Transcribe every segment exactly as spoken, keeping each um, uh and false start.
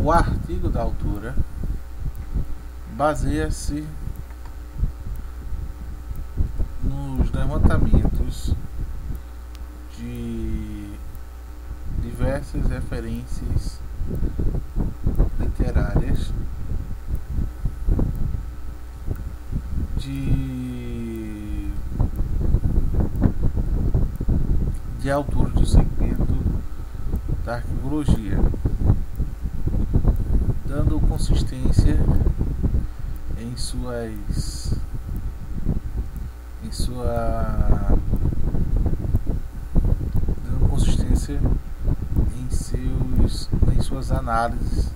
O artigo da autora baseia-se nos levantamentos de diversas referências literárias de, de autores do segmento da arquivologia, dando consistência em suas em sua dando consistência em seus em suas análises,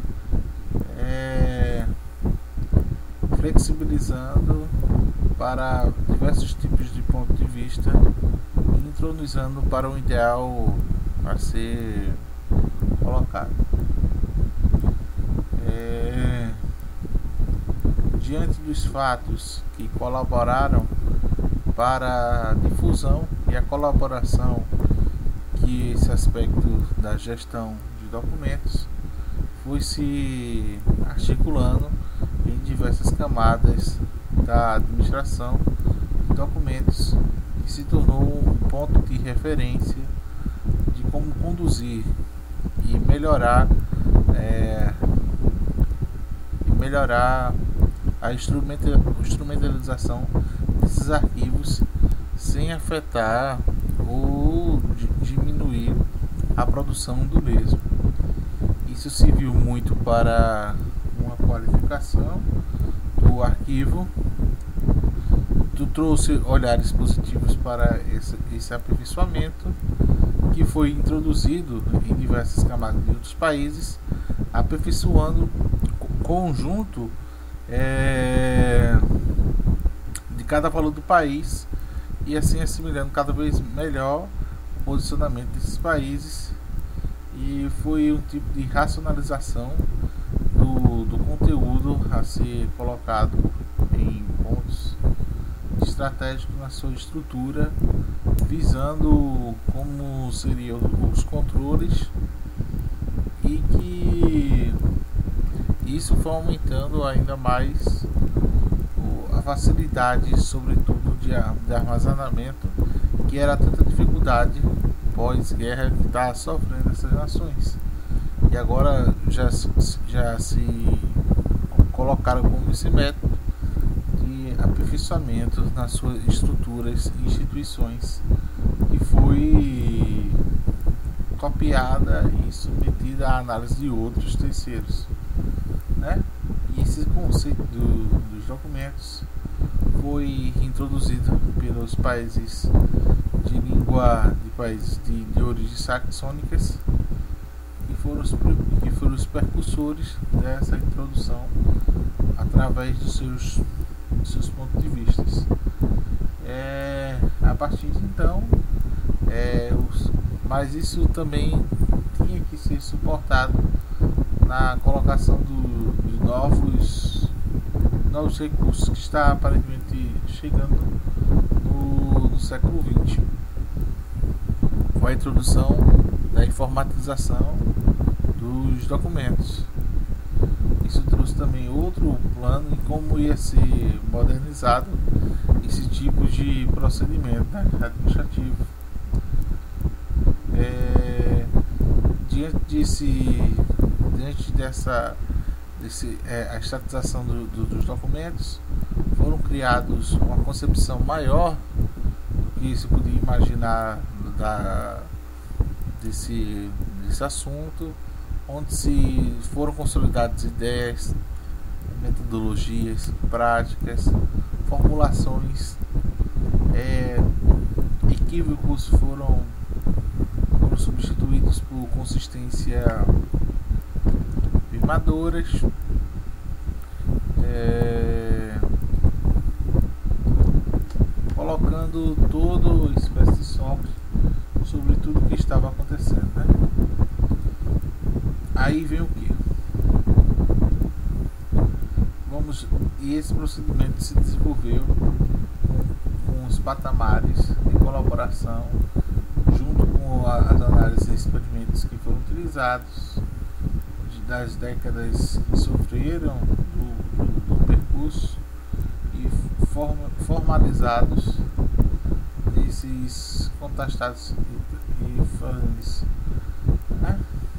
é, flexibilizando para diversos tipos de ponto de vista e entronizando para o ideal a ser colocado. É, diante dos fatos que colaboraram para a difusão e a colaboração que esse aspecto da gestão de documentos foi se articulando em diversas camadas da administração de documentos e se tornou um ponto de referência de como conduzir e melhorar é, e melhorar a instrumentalização desses arquivos sem afetar ou diminuir a produção do mesmo. Isso se viu muito para uma qualificação do arquivo, tu trouxe olhares positivos para esse, esse aperfeiçoamento que foi introduzido em diversas camadas de outros países, aperfeiçoando o conjunto é, de cada valor do país e assim assimilando cada vez melhor o posicionamento desses países, e foi um tipo de racionalização do, do conteúdo a ser colocado em pontos estratégicos na sua estrutura, visando como seriam os controles, e que isso foi aumentando ainda mais a facilidade, sobretudo de, de armazenamento, que era tanta dificuldade pós-guerra que está sofrendo essas nações, e agora já, já se colocaram como esse método de aperfeiçoamento nas suas estruturas e instituições, que foi copiada e submetida à análise de outros terceiros, né? E esse conceito do, dos documentos foi introduzido pelos países de língua de países de, de origem saxônicas, que foram, os, que foram os precursores dessa introdução através dos seus, dos seus pontos de vista. É, a partir de então, é, os, mas isso também tinha que ser suportado na colocação do, de novos, novos recursos que está aparentemente chegando no, no século vinte, com a introdução da informatização dos documentos. Isso trouxe também outro plano em como ia ser modernizado esse tipo de procedimento, né, administrativo. É, diante desse, diante dessa, desse, é, a estatização do, do, dos documentos, foram criados uma concepção maior do que se podia imaginar da, desse, desse assunto, onde se foram consolidadas ideias, metodologias, práticas, formulações, é, equívocos foram, foram substituídos por consistência firmadoras, é, colocando todo espécie de software sobre tudo o que estava acontecendo, né? Aí vem o que? Vamos, e esse procedimento se desenvolveu com, com os patamares de colaboração, junto com a, as análises e experimentos que foram utilizados, das décadas que sofreram do, do, do percurso e forma, formalizados nesses contestados e, e falantes, né?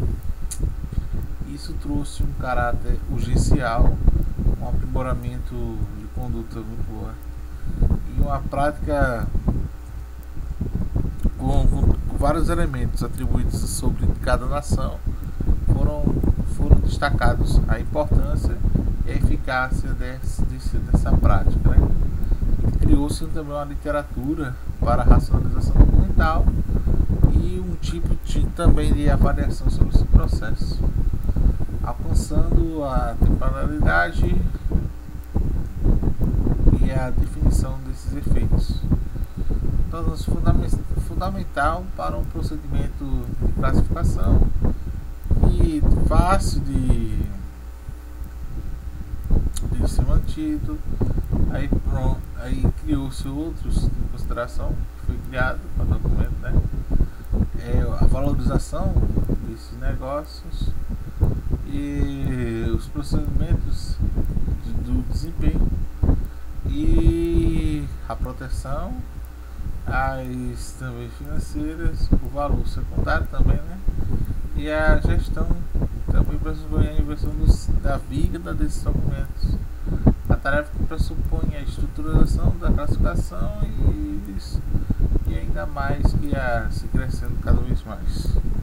Isso trouxe um caráter urgencial, um aprimoramento de conduta muito boa e uma prática com, com, com vários elementos atribuídos sobre cada nação foram, foram destacados a importância e a eficácia desse, desse, dessa prática, né? Criou-se também uma literatura para a racionalização documental e um tipo de, também de avaliação sobre esse processo, alcançando a temporalidade e a definição desses efeitos. Torna-se fundamental para um procedimento de classificação e fácil de, de ser mantido. Aí, pronto, aí criou-se outros em consideração, que foi criado para o documento, né? É a valorização desses negócios e os procedimentos de, do desempenho e a proteção, as também financeiras, o valor secundário também, né? E a gestão também pressupõe a inversão dos, da vida desses documentos. A tarefa que pressupõe a estruturação da classificação e, e ainda mais que a se crescendo cada vez mais.